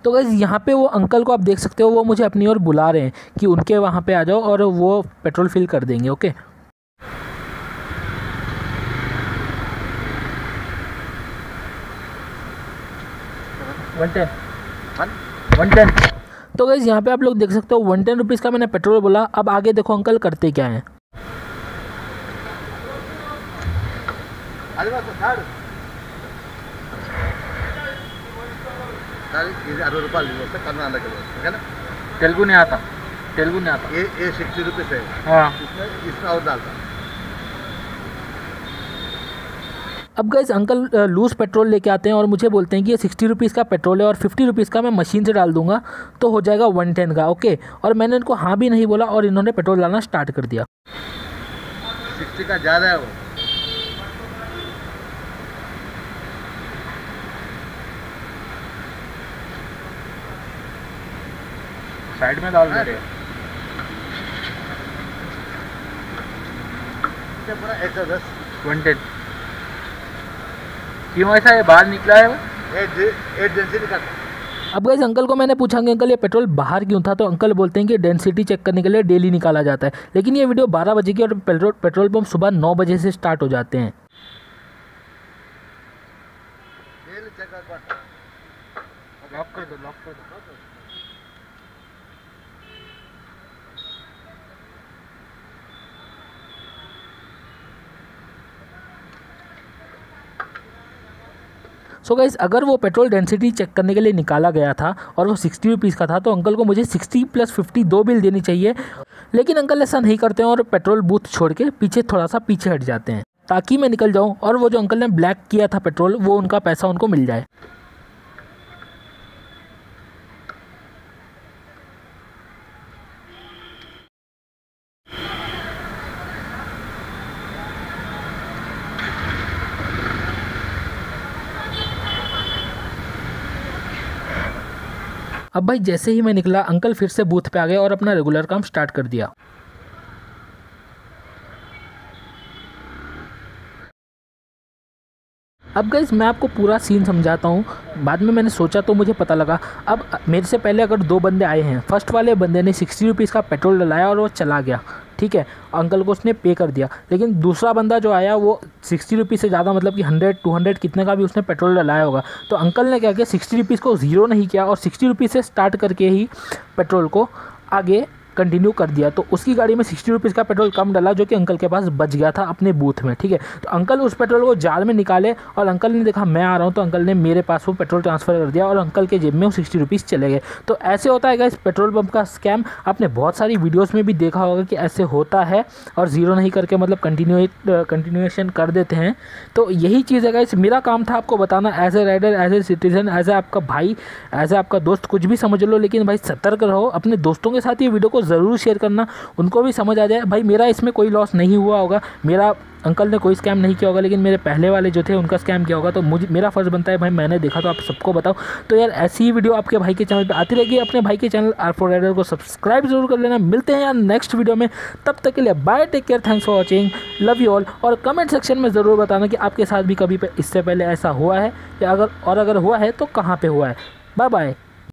तो गाइस यहाँ पे वो अंकल को आप देख सकते हो, वो मुझे अपनी ओर बुला रहे हैं कि उनके वहाँ पे आ जाओ और वो पेट्रोल फिल कर देंगे। ओके 110। तो गाइस यहाँ पे आप लोग देख सकते हो 110 रुपीज़ का मैंने पेट्रोल बोला। अब आगे देखो अंकल करते क्या हैं। तेलुगु नहीं आता, तेलुगु नहीं आता। ये 60 रुपीज़ है। हाँ इसमें और डालता। अब गाइस अंकल लूज़ पेट्रोल लेके आते हैं और मुझे बोलते हैं कि ये 60 रुपीज़ का पेट्रोल है और 50 रुपीज़ का मैं मशीन से डाल दूंगा तो हो जाएगा 110 का। ओके, और मैंने इनको हाँ भी नहीं बोला और इन्होंने पेट्रोल डालना स्टार्ट कर दिया। 60 का ज़्यादा है वो। साइड में डाल दे रहे पूरा 110 110। क्यों ऐसा है, बाहर निकला है वो? डेंसिटी का। अब गाइस अंकल को मैंने पूछा कि अंकल ये पेट्रोल बाहर क्यों था, तो अंकल बोलते हैं कि डेंसिटी चेक करने के लिए डेली निकाला जाता है। लेकिन ये वीडियो 12 बजे की और पेट्रोल पंप सुबह 9 बजे से स्टार्ट हो जाते हैं। लॉक कर दो, लॉक कर दो। सो गाइस अगर वो पेट्रोल डेंसिटी चेक करने के लिए निकाला गया था और वो 60 रुपीज़ का था तो अंकल को मुझे 60 + 50 2 बिल देनी चाहिए। लेकिन अंकल ऐसा नहीं करते हैं और पेट्रोल बूथ छोड़ के थोड़ा सा पीछे हट जाते हैं ताकि मैं निकल जाऊं और वो जो अंकल ने ब्लैक किया था पेट्रोल, वो उनका पैसा उनको मिल जाए। अब भाई जैसे ही मैं निकला अंकल फिर से बूथ पे आ गए और अपना रेगुलर काम स्टार्ट कर दिया। अब गाइस मैं आपको पूरा सीन समझाता हूँ। बाद में मैंने सोचा तो मुझे पता लगा, अब मेरे से पहले अगर 2 बंदे आए हैं, फर्स्ट वाले बंदे ने 60 रुपीज़ का पेट्रोल डलाया और वो चला गया, ठीक है, अंकल को उसने पे कर दिया। लेकिन दूसरा बंदा जो आया वो 60 रुपीज़ से ज़्यादा, मतलब कि 100-200 कितने का भी उसने पेट्रोल डलाया होगा। तो अंकल ने क्या किया, 60 रुपीज़ को ज़ीरो नहीं किया और 60 रुपीज़ से स्टार्ट करके ही पेट्रोल को आगे कंटिन्यू कर दिया। तो उसकी गाड़ी में 60 रुपीज़ का पेट्रोल कम डला जो कि अंकल के पास बच गया था अपने बूथ में, ठीक है। तो अंकल उस पेट्रोल को जार में निकाले और अंकल ने देखा मैं आ रहा हूँ तो अंकल ने मेरे पास वो पेट्रोल ट्रांसफ़र कर दिया और अंकल के जेब में वो 60 रुपीज़ चले गए। तो ऐसे होता है गाइस पेट्रोल पंप का स्कैम। आपने बहुत सारी वीडियोज़ में भी देखा होगा कि ऐसे होता है और ज़ीरो नहीं करके मतलब कंटिन्यूएशन कर देते हैं। तो यही चीज़ है गाइस, मेरा काम था आपको बताना as a rider, as a citizen, as a आपका भाई, एज ए आपका दोस्त, कुछ भी समझ लो, लेकिन भाई सतर्क रहो। अपने दोस्तों के साथ ये वीडियो को ज़रूर शेयर करना, उनको भी समझ आ जाए। भाई मेरा इसमें कोई लॉस नहीं हुआ होगा, मेरा अंकल ने कोई स्कैम नहीं किया होगा, लेकिन मेरे पहले वाले जो थे उनका स्कैम किया होगा। तो मेरा फ़र्ज़ बनता है भाई मैंने देखा तो आप सबको बताओ। तो यार ऐसी ही वीडियो आपके भाई के चैनल पे आती रहेगी। अपने भाई के चैनल R4 राइडर को सब्सक्राइब जरूर कर लेना। मिलते हैं यार नेक्स्ट वीडियो में, तब तक के लिए bye, take care, thanks for watching, love you all. और कमेंट सेक्शन में ज़रूर बताना कि आपके साथ भी कभी इससे पहले ऐसा हुआ है या अगर हुआ है तो कहाँ पर हुआ है। Bye bye.